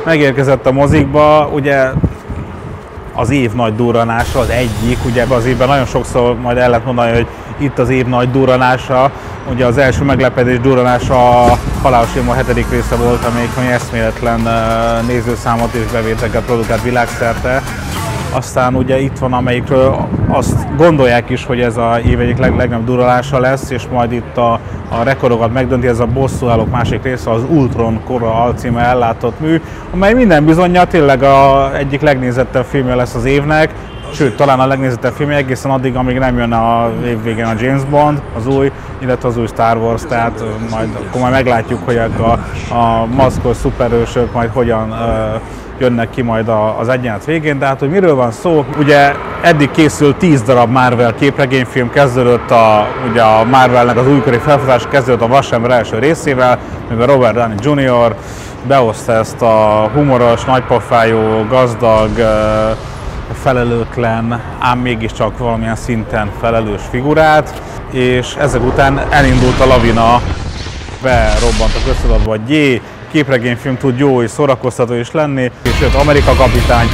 megérkezett a mozikba, ugye az év nagy durranása az egyik, ugye az évben nagyon sokszor majd el lehet mondani, hogy itt az év nagy durranása, ugye az első meglepetés durranása a Halálos Ilma 7. része volt, amelyik eszméletlen nézőszámot és bevételeket produkált világszerte. Aztán ugye itt van, amelyikről azt gondolják is, hogy ez az év egyik legnagyobb durranása lesz, és majd itt a rekordokat megdönti, ez a Bosszúállók másik része, az Ultron kora alcíme ellátott mű, amely minden bizonnyal tényleg egyik legnézettebb filmje lesz az évnek, sőt, talán a legnézettebb filmje egészen addig, amíg nem jön a év végén a James Bond, az új, illetve az új Star Wars, tehát akkor majd meglátjuk, hogy a maszkos szuperhősök majd hogyan jönnek ki majd az egyenlet végén, de hát hogy miről van szó, ugye eddig készült 10 darab Marvel képregényfilm, kezdődött ugye a Marvelnek az újkori felfutás kezdődött a Vasember első részével, mivel Robert Downey Jr. behozta ezt a humoros, nagypofájú, gazdag, felelőtlen, ám mégiscsak valamilyen szinten felelős figurát, és ezek után elindult a lavina, berobbant a köztudatba, hogy jé, képregényfilm tud jó és szórakoztató is lenni, és jött Amerika kapitány.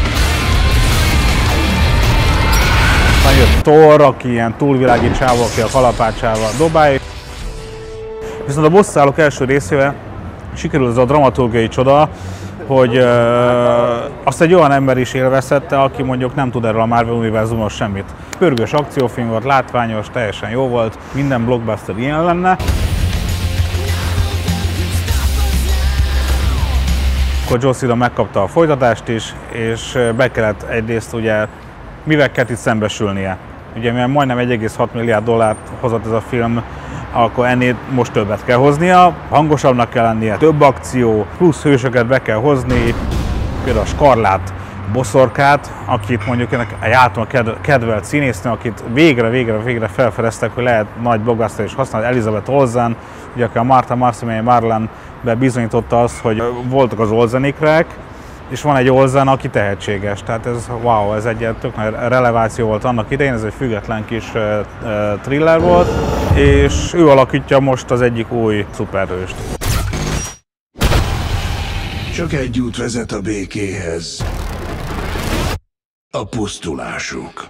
Aztán jött Thor, aki ilyen túlvilági csávó, aki a kalapácsával dobálja. Viszont a Bosszúállók első részével sikerült ez a dramaturgiai csoda, hogy azt egy olyan ember is élvezhette, aki mondjuk nem tud erről a Marvel univerzumról semmit. Pörgős akciófilm volt, látványos, teljesen jó volt, minden blockbuster ilyen lenne. Akkor Joss Whedon megkapta a folytatást is, és be kellett egyrészt ugye mivel kellett itt szembesülnie. Ugye mivel majdnem 1,6 milliárd dollárt hozott ez a film, akkor ennél most többet kell hoznia, hangosabbnak kell lennie, több akció, plusz hősöket be kell hozni, például a Scarlett Boszorkát, akit mondjuk ennek egy általán kedvelt színésznő, akit végre felfedeztek, hogy lehet nagy blockbuster is használni, Elizabeth Olsen, ugye aki a Martha Marcy-Marlene-be bizonyította azt, hogy voltak az Olsenikrek, és van egy Olsen, aki tehetséges, tehát ez wow, ez egy tök nagy releváció volt annak idején, ez egy független kis thriller volt, és ő alakítja most az egyik új szuperhőst. Csak egy út vezet a békéhez. A pusztulásuk.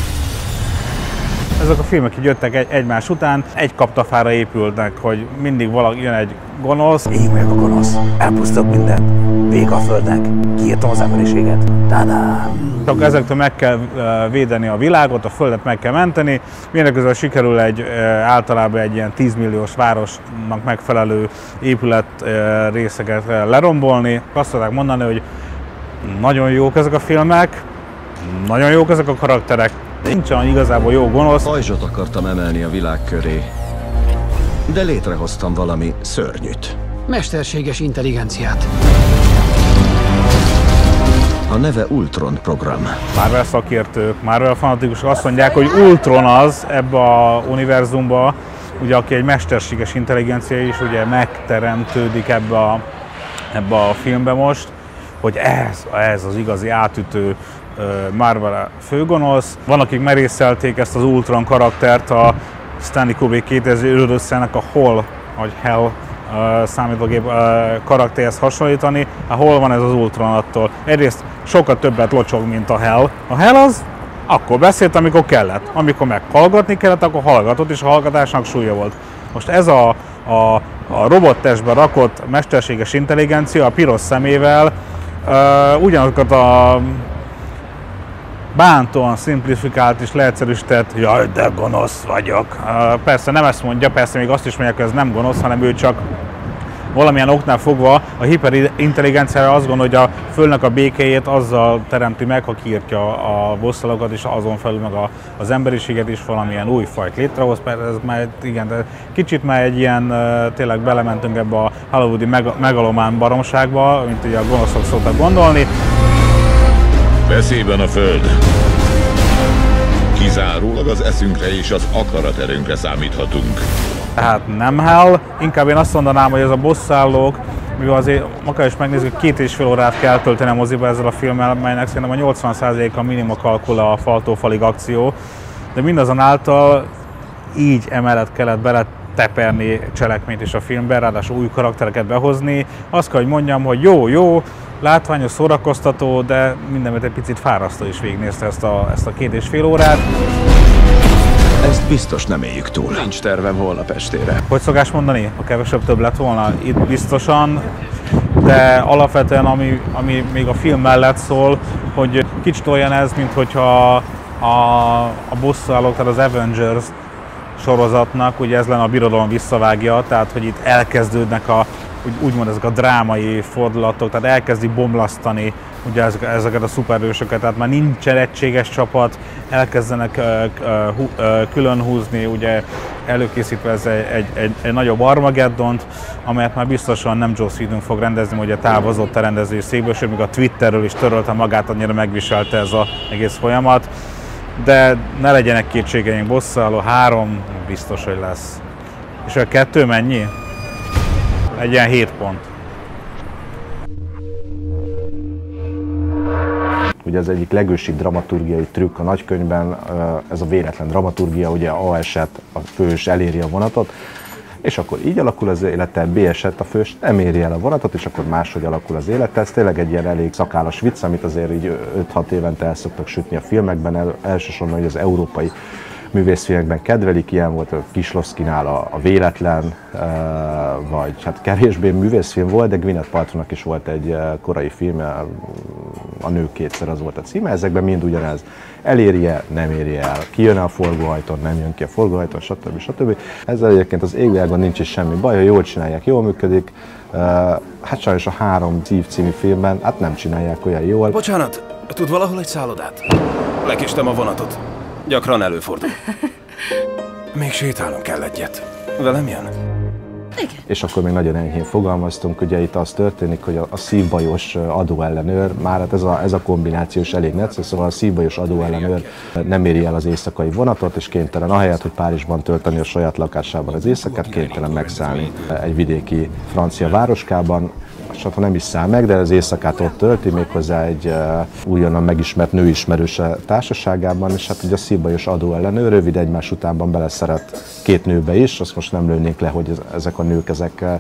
Ezek a filmek így jöttek egymás után, egy kaptafára épülnek, hogy mindig valaki jön egy gonosz. Én vagyok a gonosz, elpusztítok mindent, vége a földnek, kiírtom az emberiséget. Csak ezektől meg kell védeni a világot, a földet meg kell menteni, mindeközben sikerül általában egy ilyen 10 milliós városnak megfelelő épület részeket lerombolni. Azt tudják mondani, hogy nagyon jók ezek a filmek, nagyon jók ezek a karakterek, nincsen igazából jó gonosz. Pajzsot akartam emelni a világ köré, de létrehoztam valami szörnyűt. Mesterséges intelligenciát. A neve Ultron program. Marvel szakértők, Marvel fanatikusok azt mondják, hogy Ultron az ebbe a univerzumba, ugye aki egy mesterséges intelligencia is ugye megteremtődik ebbe a filmbe most, hogy ez az igazi átütő Marvel főgonosz. Van, akik merészelték ezt az Ultron karaktert a Stanley Kubrick 2005-nek a Hell számítógép karakterhez hasonlítani. Hol van ez az Ultron attól? Egyrészt sokkal többet locsog, mint a Hell. A Hell az akkor beszélt, amikor kellett. Amikor meg hallgatni kellett, akkor hallgatott, és a hallgatásnak súlya volt. Most ez a robottestbe rakott mesterséges intelligencia a piros szemével ugyanazokat a bántóan szimplifikált és leegyszerűsített, jaj, de gonosz vagyok. Persze nem ezt mondja, persze még azt is mondják, hogy ez nem gonosz, hanem ő csak valamilyen oknál fogva a hiperintelligenciára azt gondolja, hogy a Földnek a békéjét azzal teremti meg, ha kiírtja a bosszúállókat, és azon felül meg az emberiséget is valamilyen új fajt létrehoz. Persze ez már igen, de kicsit már egy ilyen, tényleg belementünk ebbe a hollywoodi megalomán baromságba, mint ugye a gonoszok szoktak gondolni. Veszélyben a Föld. Kizárólag az eszünkre és az akaraterőnkre számíthatunk. Tehát nem Hell, inkább én azt mondanám, hogy ez a Bosszúállók, mivel azért akár is megnézzük, 2,5 órát kell tölteni a moziba ezzel a filmmel, melynek szerintem a 80%-a minima kalkul a faltól falig akció, de mindazonáltal így emellett kellett beleteperni cselekményt is a filmbe, ráadásul új karaktereket behozni. Azt kell, hogy mondjam, hogy jó, látványos, szórakoztató, de mindenben egy picit fárasztó is végignézte ezt a 2,5 órát. Ezt biztos nem éljük túl. Nincs tervem holnap estére. Hogy szokás mondani? Ha kevesebb több lett volna? Itt biztosan, de alapvetően ami még a film mellett szól, hogy kicsit olyan ez, mint hogyha a bosszúállók, tehát az Avengers sorozatnak, ugye ez lenne a birodalom visszavágja, tehát hogy itt elkezdődnek úgymond ezek a drámai fordulatok, tehát elkezdi bomlasztani ugye ezeket a szuperhősöket, tehát már nincsen egységes csapat, elkezdenek külön húzni, ugye előkészítve ez egy nagyobb Armageddont, amelyet már biztosan nem Joss Whedon fog rendezni, ugye távozott a rendezői székből, sőt még a Twitterről is törölte magát, annyira megviselte ez az egész folyamat. De ne legyenek kétségeink, bosszúálló 3 biztos, hogy lesz. És a 2 mennyi? Egy ilyen 7 pont. Ugye az egyik legősibb dramaturgiai trükk a nagykönyvben, ez a véletlen dramaturgia, ugye A eset, a fős eléri a vonatot, és akkor így alakul az élete, B eset, a fős nem éri el a vonatot, és akkor máshogy alakul az élete. Ez tényleg egy ilyen elég szakállas vicc, amit azért így 5-6 évente el szoktak sütni a filmekben, elsősorban hogy az európai művészfilmekben kedvelik, ilyen volt a Kieslowskynál a Véletlen, vagy hát kevésbé művészfilm volt, de Gwyneth Paltrownak is volt egy korai film, A nő kétszer az volt a címe, ezekben mind ugyanez. Eléri-e, nem éri el, kijön a forgóhajtón, nem jön ki a forgóhajtón, stb. Ezzel egyébként az égvilágon nincs is semmi baj, ha jól csinálják, jól működik. Hát sajnos a 3 Szív című filmben hát nem csinálják olyan jól. Bocsánat, tud valahol egy szállodát? Lekéstem a vonatot. Gyakran előfordul. Még sétálnom kell egyet. Velem jön? Igen. És akkor még nagyon enyhén fogalmaztunk, ugye itt az történik, hogy a szívbajos adóellenőr, már hát ez a kombináció is elég necces, szóval a szívbajos adóellenőr nem éri el az éjszakai vonatot, és kénytelen ahelyett, hogy Párizsban tölteni a saját lakásában az éjszakát, kénytelen megszállni egy vidéki francia városkában. Hát, ha nem is száll meg, de az éjszakát ott tölti, méghozzá egy újonnan megismert nőismerőse társaságában, és hát ugye a szívbajos adóellenőr rövid egymás utánban beleszeret 2 nőbe is, azt most nem lőnénk le, hogy ezek a nők,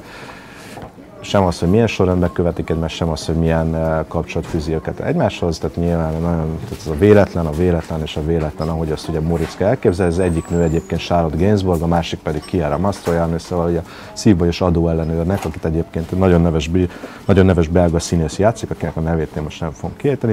sem az, hogy milyen sorrendben követik egymást, sem az, hogy milyen kapcsolat fűzi őket egymáshoz, tehát nyilván nagyon, tehát ez a véletlen és a véletlen, ahogy azt ugye Moritzka elképzel, ez egyik nő egyébként Charlotte Gainsbourg, a másik pedig Chiara Mastroianni, szóval ugye a szívbajos adóellenőrnek, akit egyébként egy nagyon neves belga színész játszik, akinek a nevét én most nem fogom kiejteni.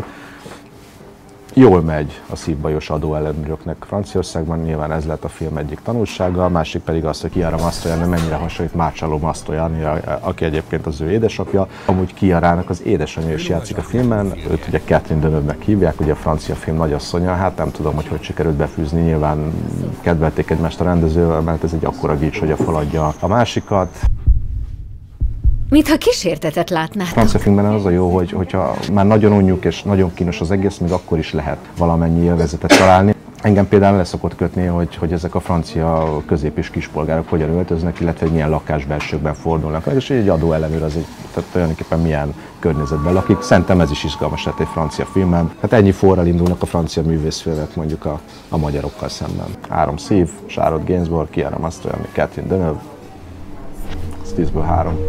Jól megy a szívbajos adóellenőröknek Franciaországban, nyilván ez lett a film egyik tanulsága, a másik pedig az, hogy Chiara Mastroianni mennyire hasonlít Marcello Mastroianni, aki egyébként az ő édesapja. Amúgy Chiarának az édesanyja is játszik a filmben, őt ugye Catherine Deneuve-nek hívják, ugye a francia film nagyasszonya, hát nem tudom, hogy sikerült befűzni, nyilván kedvelték egymást a rendezővel, mert ez egy akkora gics, hogy a feladja a másikat. Mintha kísértetet látnátok. A francia filmben az a jó, hogyha már nagyon unjuk és nagyon kínos az egész, még akkor is lehet valamennyi élvezetet találni. Engem például le szokott kötni, hogy ezek a francia közép- és kispolgárok hogyan öltöznek, illetve hogy milyen lakásbelsőkben fordulnak. És egy adóellenőr az tehát tulajdonképpen milyen környezetben lakik. Szerintem ez is izgalmas lett egy francia filmben. Hát ennyi forral indulnak a francia művészfilmek mondjuk a magyarokkal szemben. 3 szív, Charlotte Gainsbourg, Chiara Mastroianni, Catherine Deneuve. 10-ből 3.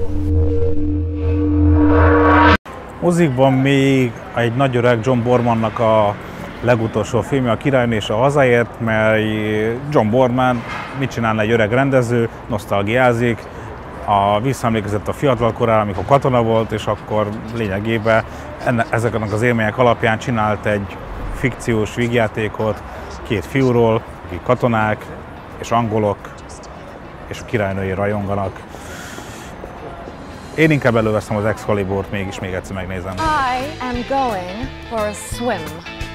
Mozikban még egy nagy öreg John Bormannak a legutolsó filmje, a Királynő és a hazáért, mely John Borman mit csinálna egy öreg rendező, nosztalgiázik, visszaemlékezett a fiatal korára, amikor katona volt, és akkor lényegében ezeknek az élmények alapján csinált egy fikciós vígjátékot 2 fiúról, akik katonák és angolok, és a királynői rajonganak. Én inkább előveszem az Excaliburt, még egyszer megnézem. I am going for a swim.